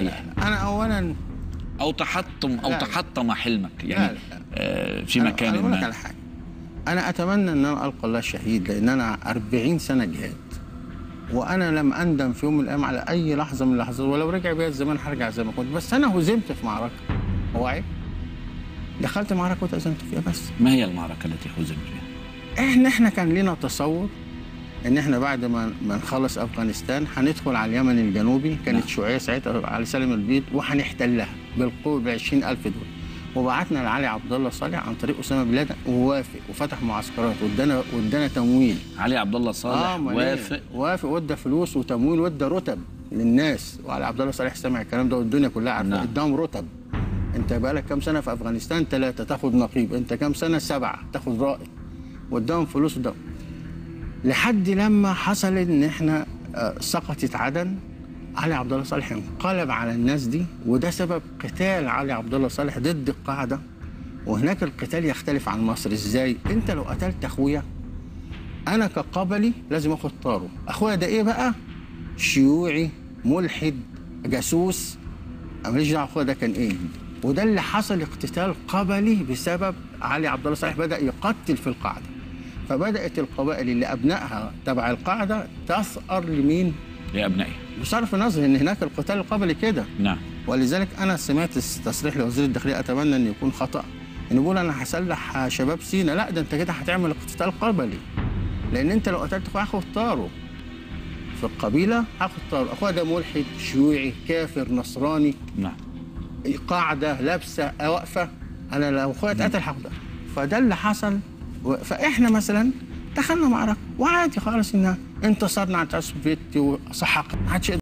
صحيح؟ لا. أنا أولا أو تحطم حلمك يعني في أنا مكان أقول لك ما. على حاجة، أنا أتمنى أن أنا ألقى الله الشهيد، لأن أنا 40 سنة جهاد، وأنا لم أندم في يوم من الأيام على أي لحظة من اللحظات، ولو رجع بيا الزمان هرجع زي ما كنت، بس أنا هزمت في معركة. هو عيب؟ دخلت معركة واتهزمت فيها بس. ما هي المعركة التي هزمت فيها؟ احنا كان لنا تصور ان احنا بعد ما نخلص افغانستان هندخل على اليمن الجنوبي، كانت شيوعيه ساعتها على سالم البيض، وهنحتلها بالقوه ب20,000 دول. وبعتنا لعلي عبد الله صالح عن طريق اسامه بن لادن، ووافق وفتح معسكرات وادانا تمويل. علي عبد الله صالح وافق وادى فلوس وتمويل وادى رتب للناس، وعلي عبد الله صالح سمع الكلام ده والدنيا كلها عارفه. اداهم رتب. انت بقالك كام سنه في افغانستان؟ 3 تاخد نقيب، انت كام سنه؟ 7 تاخد رائد. واداهم فلوس وده لحد لما حصل ان احنا سقطت عدن. علي عبد الله صالح انقلب على الناس دي، وده سبب قتال علي عبد الله صالح ضد القاعده. وهناك القتال يختلف عن مصر. ازاي؟ انت لو قتلت اخويا، انا كقبلي لازم اخد طاره. اخويا ده ايه بقى؟ شيوعي، ملحد، جاسوس، ماليش دعوه اخويا ده كان ايه. وده اللي حصل، اقتتال قبلي بسبب علي عبد الله صالح بدا يقتل في القاعده. فبدات القبائل اللي ابنائها تبع القاعده تثأر لمين؟ لابنائها. بصرف النظر ان هناك القتال القبلي كده. نعم. ولذلك انا سمعت تصريح لوزير الداخليه، اتمنى ان يكون خطا، انه بيقول انا هسلح شباب سينا. لا، ده انت كده هتعمل اقتتال قبلي، لان انت لو قتلت اخويا هاخد طاره في القبيله، هاخد طاره. اخويا ده ملحد، شيوعي، كافر، نصراني. نعم. قاعده لابسه واقفه، انا لو اخويا اتقتل هاخد. فده اللي حصل. فاحنا مثلا دخلنا معركه وعادي خالص ان انتصرنا على السوفيتي وسحقنا، ما حدش